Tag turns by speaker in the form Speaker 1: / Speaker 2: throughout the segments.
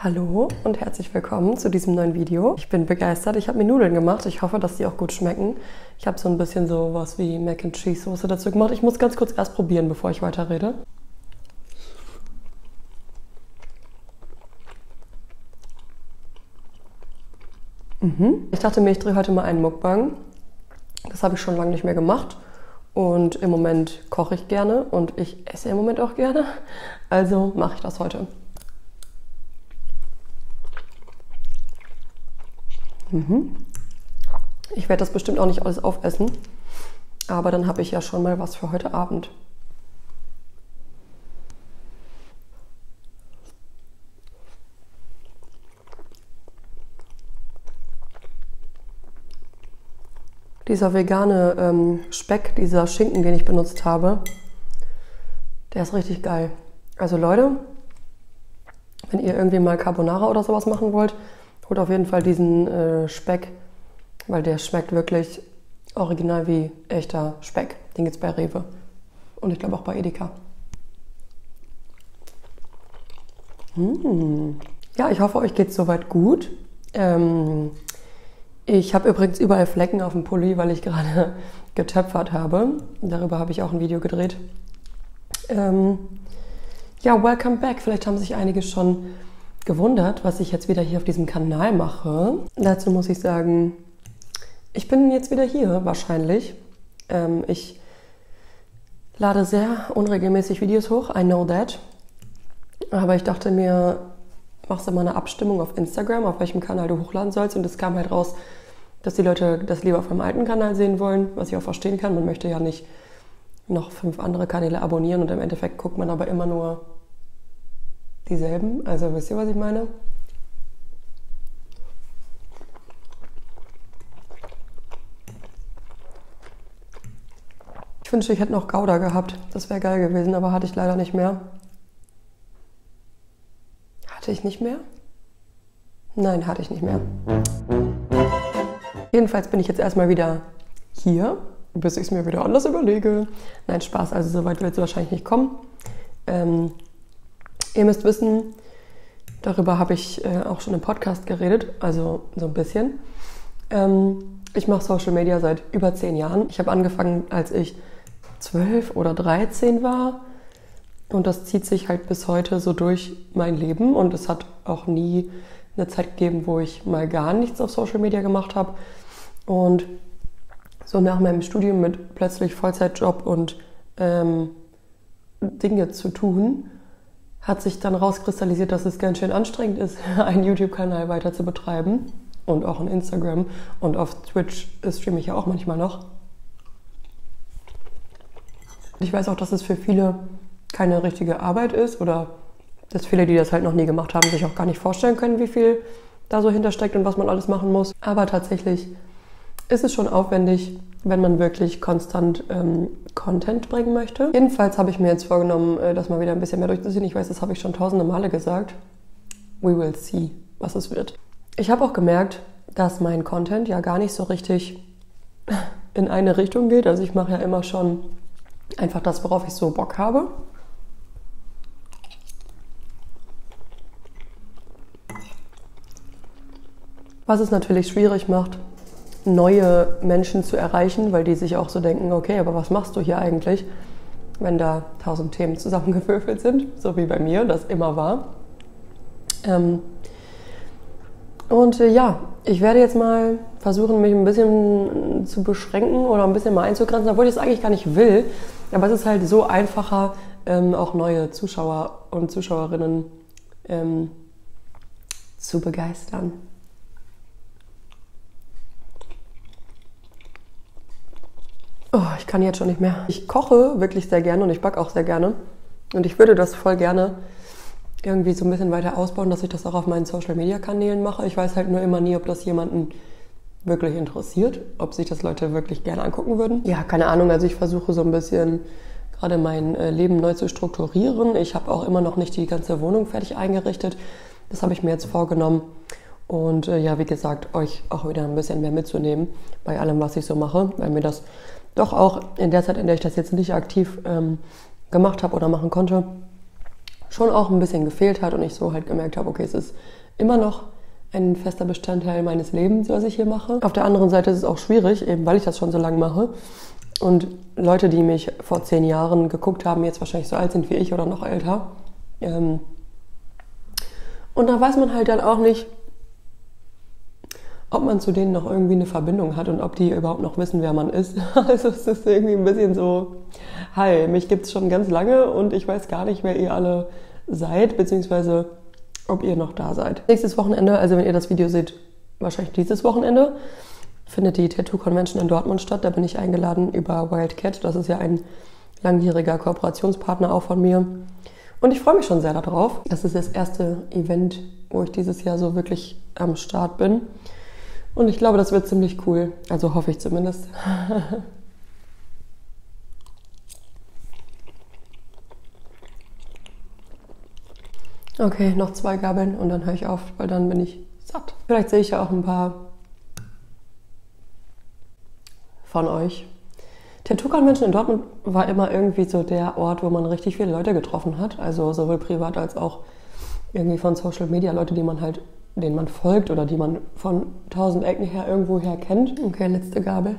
Speaker 1: Hallo und herzlich willkommen zu diesem neuen Video. Ich bin begeistert. Ich habe mir Nudeln gemacht. Ich hoffe, dass die auch gut schmecken. Ich habe so ein bisschen sowas wie Mac and Cheese Soße dazu gemacht. Ich muss ganz kurz erst probieren, bevor ich weiterrede. Ich dachte mir, ich drehe heute mal einen Mukbang. Das habe ich schon lange nicht mehr gemacht. Und im Moment koche ich gerne und ich esse im Moment auch gerne. Also mache ich das heute. Ich werde das bestimmt auch nicht alles aufessen, aber dann habe ich ja schon mal was für heute Abend. Dieser vegane Speck, dieser Schinken, den ich benutzt habe, der ist richtig geil. Also Leute, wenn ihr irgendwie mal Carbonara oder sowas machen wollt, holt auf jeden Fall diesen Speck, weil der schmeckt wirklich original wie echter Speck. Den gibt's bei Rewe und ich glaube auch bei Edeka. Ja, ich hoffe, euch geht's soweit gut. Ich habe übrigens überall Flecken auf dem Pulli, weil ich gerade getöpfert habe. Darüber habe ich auch ein Video gedreht. Ja, welcome back. Vielleicht haben sich einige schon gewundert, was ich jetzt wieder hier auf diesem Kanal mache. Dazu muss ich sagen, ich bin jetzt wieder hier, wahrscheinlich. Ich lade sehr unregelmäßig Videos hoch, I know that. Aber ich dachte mir, machst du mal eine Abstimmung auf Instagram, auf welchem Kanal du hochladen sollst. Und es kam halt raus, dass die Leute das lieber auf meinem alten Kanal sehen wollen, was ich auch verstehen kann. Man möchte ja nicht noch 5 andere Kanäle abonnieren und im Endeffekt guckt man aber immer nur dieselben. Also wisst ihr, was ich meine? Ich wünschte, ich hätte noch Gouda gehabt. Das wäre geil gewesen, aber hatte ich leider nicht mehr. Hatte ich nicht mehr? Nein, hatte ich nicht mehr. Jedenfalls bin ich jetzt erstmal wieder hier, bis ich es mir wieder anders überlege. Nein, Spaß, also so weit wird es wahrscheinlich nicht kommen. Ihr müsst wissen, darüber habe ich auch schon im Podcast geredet, also so ein bisschen. Ich mache Social Media seit über 10 Jahren. Ich habe angefangen, als ich 12 oder 13 war. Und das zieht sich halt bis heute so durch mein Leben. Und es hat auch nie eine Zeit gegeben, wo ich mal gar nichts auf Social Media gemacht habe. Und so nach meinem Studium mit plötzlich Vollzeitjob und Dinge zu tun, hat sich dann rauskristallisiert, dass es ganz schön anstrengend ist, einen YouTube-Kanal weiter zu betreiben. Und auch ein Instagram. Und auf Twitch streame ich ja auch manchmal noch. Ich weiß auch, dass es für viele keine richtige Arbeit ist oder dass viele, die das halt noch nie gemacht haben, sich auch gar nicht vorstellen können, wie viel da so hintersteckt und was man alles machen muss. Aber tatsächlich ist es schon aufwendig, wenn man wirklich konstant Content bringen möchte. Jedenfalls habe ich mir jetzt vorgenommen, das mal wieder ein bisschen mehr durchzuziehen. Ich weiß, das habe ich schon tausende Male gesagt. We will see, was es wird. Ich habe auch gemerkt, dass mein Content ja gar nicht so richtig in eine Richtung geht. Also ich mache ja immer schon einfach das, worauf ich so Bock habe. Was es natürlich schwierig macht, neue Menschen zu erreichen, weil die sich auch so denken, okay, aber was machst du hier eigentlich, wenn da 1000 Themen zusammengewürfelt sind, so wie bei mir das immer war. Ja, ich werde jetzt mal versuchen, mich ein bisschen zu beschränken oder ein bisschen mal einzugrenzen, obwohl ich es eigentlich gar nicht will. Aber es ist halt so einfacher, auch neue Zuschauer und Zuschauerinnen zu begeistern. Oh, ich kann jetzt schon nicht mehr. Ich koche wirklich sehr gerne und ich backe auch sehr gerne. Und ich würde das voll gerne irgendwie so ein bisschen weiter ausbauen, dass ich das auch auf meinen Social-Media-Kanälen mache. Ich weiß halt nur immer nie, ob das jemanden wirklich interessiert, ob sich das Leute wirklich gerne angucken würden. Ja, keine Ahnung, also ich versuche so ein bisschen gerade mein Leben neu zu strukturieren. Ich habe auch immer noch nicht die ganze Wohnung fertig eingerichtet. Das habe ich mir jetzt vorgenommen. Und ja, wie gesagt, euch auch wieder ein bisschen mehr mitzunehmen bei allem, was ich so mache, weil mir das doch auch in der Zeit, in der ich das jetzt nicht aktiv gemacht habe oder machen konnte, schon auch ein bisschen gefehlt hat und ich so halt gemerkt habe, okay, es ist immer noch ein fester Bestandteil meines Lebens, was ich hier mache. Auf der anderen Seite ist es auch schwierig, eben weil ich das schon so lange mache. Und Leute, die mich vor 10 Jahren geguckt haben, jetzt wahrscheinlich so alt sind wie ich oder noch älter. Und da weiß man halt dann auch nicht, ob man zu denen noch irgendwie eine Verbindung hat und ob die überhaupt noch wissen, wer man ist. Also es ist irgendwie ein bisschen so, hi, mich gibt's schon ganz lange und ich weiß gar nicht, wer ihr alle seid, beziehungsweise ob ihr noch da seid. Nächstes Wochenende, also wenn ihr das Video seht, wahrscheinlich dieses Wochenende, findet die Tattoo Convention in Dortmund statt. Da bin ich eingeladen über Wildcat. Das ist ja ein langjähriger Kooperationspartner auch von mir. Und ich freue mich schon sehr darauf. Das ist das erste Event, wo ich dieses Jahr so wirklich am Start bin. Und ich glaube, das wird ziemlich cool. Also hoffe ich zumindest. Okay, noch 2 Gabeln und dann höre ich auf, weil dann bin ich satt. Vielleicht sehe ich ja auch ein paar von euch. Tattoo Convention in Dortmund war immer irgendwie so der Ort, wo man richtig viele Leute getroffen hat. Also sowohl privat als auch irgendwie von Social Media, Leute, denen man folgt oder die man von 1000 Ecken her irgendwo her kennt. Okay, letzte Gabel.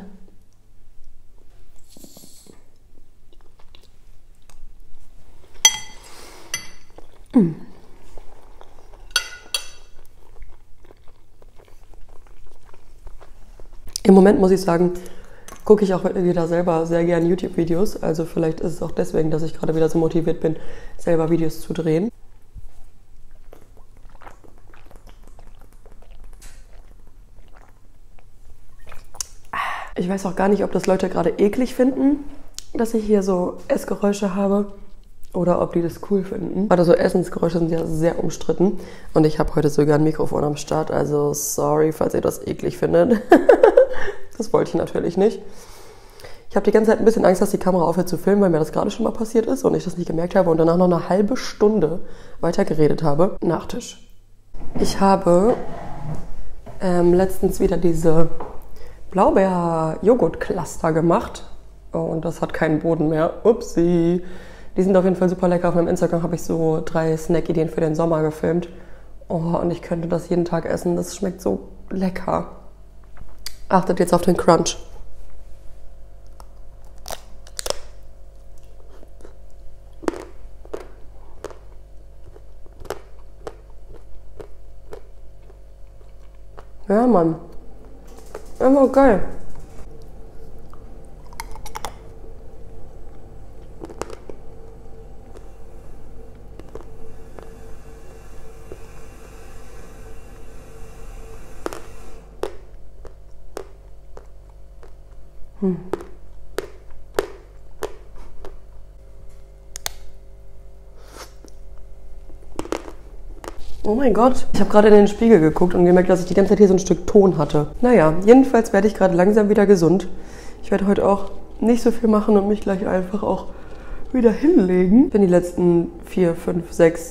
Speaker 1: Im Moment muss ich sagen, gucke ich auch wieder selber sehr gerne YouTube-Videos. Also vielleicht ist es auch deswegen, dass ich gerade wieder so motiviert bin, selber Videos zu drehen. Ich weiß auch gar nicht, ob das Leute gerade eklig finden, dass ich hier so Essgeräusche habe oder ob die das cool finden. Gerade so Essensgeräusche sind ja sehr umstritten und ich habe heute sogar ein Mikrofon am Start, also sorry, falls ihr das eklig findet. Das wollte ich natürlich nicht. Ich habe die ganze Zeit ein bisschen Angst, dass die Kamera aufhört zu filmen, weil mir das gerade schon mal passiert ist und ich das nicht gemerkt habe und danach noch eine halbe Stunde weiter geredet habe. Nachtisch. Ich habe letztens wieder diese Blaubeer-Joghurt-Cluster gemacht. Oh, und das hat keinen Boden mehr. Upsi. Die sind auf jeden Fall super lecker. Auf meinem Instagram habe ich so 3 Snack-Ideen für den Sommer gefilmt. Oh, und ich könnte das jeden Tag essen. Das schmeckt so lecker. Achtet jetzt auf den Crunch. Ja, Mann. Immer geil. Oh mein Gott. Ich habe gerade in den Spiegel geguckt und gemerkt, dass ich die ganze Zeit hier so ein Stück Ton hatte. Naja, jedenfalls werde ich gerade langsam wieder gesund. Ich werde heute auch nicht so viel machen und mich gleich einfach auch wieder hinlegen. Ich bin die letzten 4, 5, 6,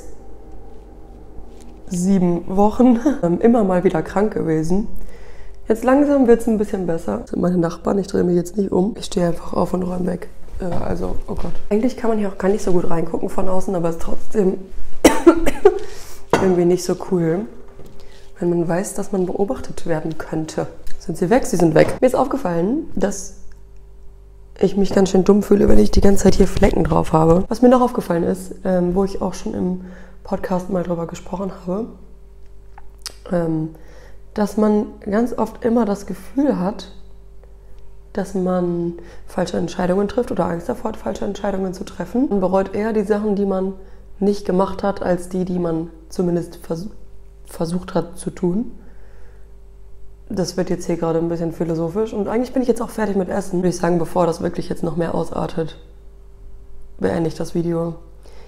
Speaker 1: 7 Wochen immer mal wieder krank gewesen. Jetzt langsam wird es ein bisschen besser. Das sind meine Nachbarn, ich drehe mich jetzt nicht um. Ich stehe einfach auf und räume weg. Also, oh Gott. Eigentlich kann man hier auch gar nicht so gut reingucken von außen, aber es ist trotzdem irgendwie nicht so cool, wenn man weiß, dass man beobachtet werden könnte. Sind sie weg? Sie sind weg. Mir ist aufgefallen, dass ich mich ganz schön dumm fühle, wenn ich die ganze Zeit hier Flecken drauf habe. Was mir noch aufgefallen ist, wo ich auch schon im Podcast mal drüber gesprochen habe, dass man ganz oft immer das Gefühl hat, dass man falsche Entscheidungen trifft oder Angst davor hat, falsche Entscheidungen zu treffen. Man bereut eher die Sachen, die man nicht gemacht hat, als die man zumindest versucht hat zu tun. Das wird jetzt hier gerade ein bisschen philosophisch und eigentlich bin ich jetzt auch fertig mit Essen. Würde ich sagen, bevor das wirklich jetzt noch mehr ausartet, beende ich das Video.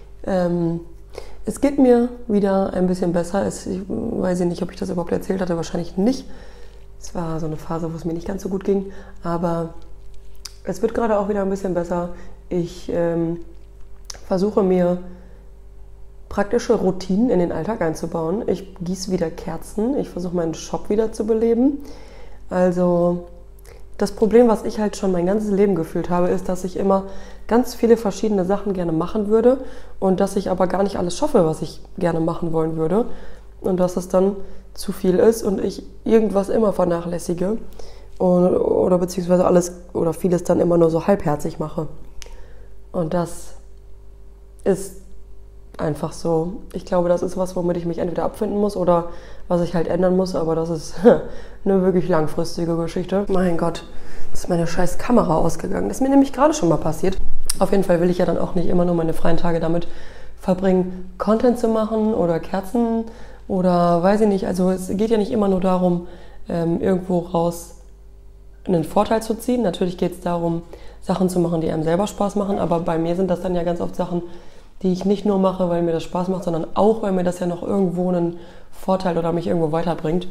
Speaker 1: Es geht mir wieder ein bisschen besser. Ich weiß nicht, ob ich das überhaupt erzählt hatte, wahrscheinlich nicht. Es war so eine Phase, wo es mir nicht ganz so gut ging, aber es wird gerade auch wieder ein bisschen besser. Ich versuche mir praktische Routinen in den Alltag einzubauen. Ich gieße wieder Kerzen. Ich versuche meinen Shop wieder zu beleben. Also Das Problem, was ich halt schon mein ganzes Leben gefühlt habe, ist, dass ich immer ganz viele verschiedene Sachen gerne machen würde und dass ich aber gar nicht alles schaffe, was ich gerne machen wollen würde. Und dass es dann zu viel ist und ich irgendwas immer vernachlässige oder beziehungsweise alles oder vieles dann immer nur so halbherzig mache. Und das ist einfach so. Ich glaube, das ist was, womit ich mich entweder abfinden muss oder was ich halt ändern muss, aber das ist eine wirklich langfristige Geschichte. Mein Gott, jetzt ist meine scheiß Kamera ausgegangen. Das ist mir nämlich gerade schon mal passiert. Auf jeden Fall will ich ja dann auch nicht immer nur meine freien Tage damit verbringen, Content zu machen oder Kerzen oder weiß ich nicht. Also es geht ja nicht immer nur darum, irgendwo raus einen Vorteil zu ziehen. Natürlich geht es darum, Sachen zu machen, die einem selber Spaß machen, aber bei mir sind das dann ja ganz oft Sachen, die ich nicht nur mache, weil mir das Spaß macht, sondern auch, weil mir das ja noch irgendwo einen Vorteil oder mich irgendwo weiterbringt.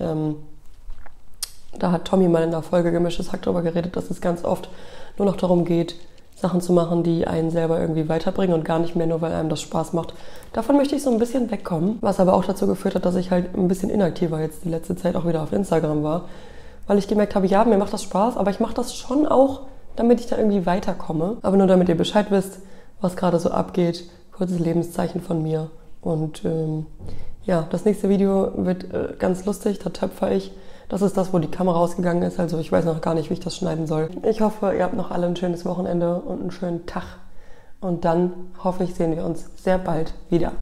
Speaker 1: Da hat Tommy mal in der Folge Gemischtes Hack darüber geredet, dass es ganz oft nur noch darum geht, Sachen zu machen, die einen selber irgendwie weiterbringen und gar nicht mehr nur, weil einem das Spaß macht. Davon möchte ich so ein bisschen wegkommen, was aber auch dazu geführt hat, dass ich halt ein bisschen inaktiver jetzt die letzte Zeit auch wieder auf Instagram war, weil ich gemerkt habe, ja, mir macht das Spaß, aber ich mache das schon auch, damit ich da irgendwie weiterkomme. Aber nur damit ihr Bescheid wisst, was gerade so abgeht. Kurzes Lebenszeichen von mir. Und ja, das nächste Video wird ganz lustig, da töpfer ich. Das ist das, wo die Kamera ausgegangen ist, also ich weiß noch gar nicht, wie ich das schneiden soll. Ich hoffe, ihr habt noch alle ein schönes Wochenende und einen schönen Tag. Und dann hoffe ich, sehen wir uns sehr bald wieder.